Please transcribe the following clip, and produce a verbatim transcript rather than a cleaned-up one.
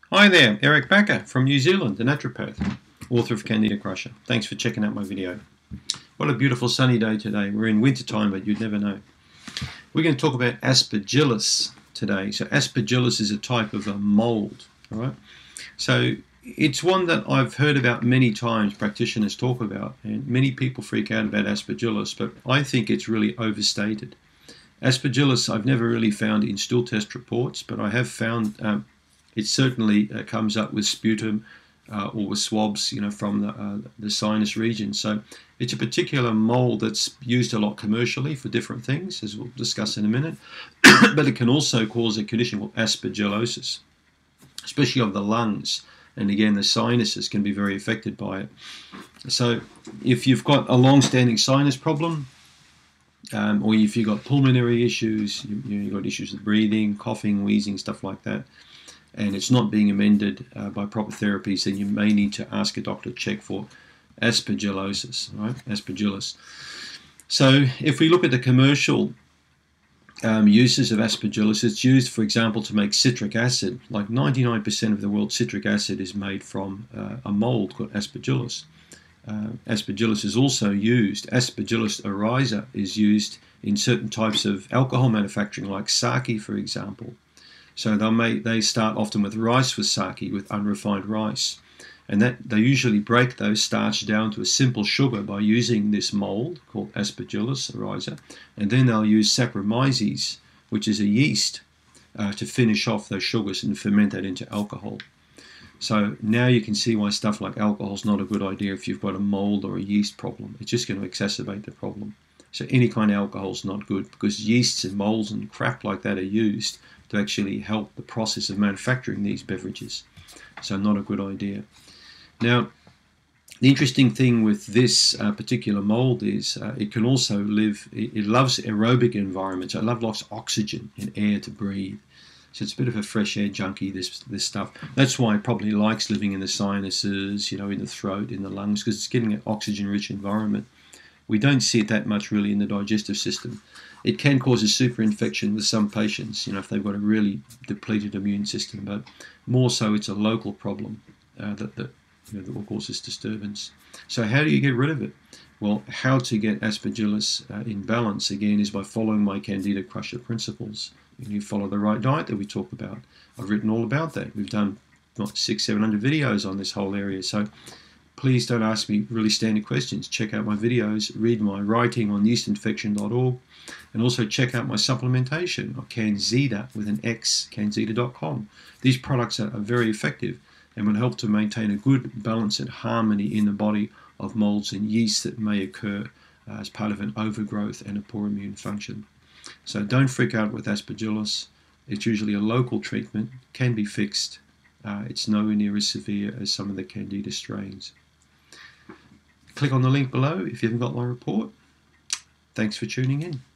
Hi there, Eric Backer from New Zealand, the naturopath, author of Candida Crusher. Thanks for checking out my video. What a beautiful sunny day today. We're in winter time, but you'd never know. We're going to talk about aspergillus today. So aspergillus is a type of a mold, all right? So it's one that I've heard about many times, practitioners talk about, and many people freak out about aspergillus, but I think it's really overstated. Aspergillus I've never really found in stool test reports, but I have found um, it certainly uh, comes up with sputum uh, or with swabs, you know, from the, uh, the sinus region. So it's a particular mold that's used a lot commercially for different things, as we'll discuss in a minute. But it can also cause a condition called aspergillosis, especially of the lungs. And again, the sinuses can be very affected by it. So if you've got a long-standing sinus problem, um, or if you've got pulmonary issues, you, you know, you've got issues with breathing, coughing, wheezing, stuff like that, and it's not being amended uh, by proper therapies, then you may need to ask a doctor to check for aspergillosis, right? Aspergillus. So if we look at the commercial um, uses of aspergillus, it's used, for example, to make citric acid. Like ninety-nine percent of the world's citric acid is made from uh, a mold called aspergillus. Uh, aspergillus is also used, Aspergillus oryza is used in certain types of alcohol manufacturing, like sake, for example. So they may they start often with rice with sake, with unrefined rice, and that they usually break those starch down to a simple sugar by using this mold called Aspergillus oryza, and then they'll use Saccharomyces, which is a yeast, uh, to finish off those sugars and ferment that into alcohol. So now you can see why stuff like alcohol is not a good idea if you've got a mold or a yeast problem. It's just going to exacerbate the problem. So any kind of alcohol is not good, because yeasts and molds and crap like that are used to actually help the process of manufacturing these beverages. So not a good idea. Now, the interesting thing with this uh, particular mold is uh, it can also live, it, it loves aerobic environments. So it loves lots of oxygen and air to breathe. So it's a bit of a fresh air junkie, this this stuff. That's why it probably likes living in the sinuses, you know, in the throat, in the lungs, because it's getting an oxygen-rich environment. We don't see it that much really in the digestive system. It can cause a super infection with some patients, you know, if they've got a really depleted immune system, but more so it's a local problem uh, that, that, you know, that will cause this disturbance. So how do you get rid of it? Well, how to get aspergillus uh, in balance, again, is by following my Candida Crusher principles. And you follow the right diet that we talk about. I've written all about that. We've done what, six, seven hundred videos on this whole area. So please don't ask me really standard questions. Check out my videos, read my writing on yeast infection dot org, and also check out my supplementation of Candida with an X, candida dot com. These products are, are very effective and will help to maintain a good balance and harmony in the body of molds and yeast that may occur uh, as part of an overgrowth and a poor immune function. So don't freak out with aspergillus. It's usually a local treatment, can be fixed. Uh, it's nowhere near as severe as some of the Candida strains. Click on the link below if you haven't got my report. Thanks for tuning in.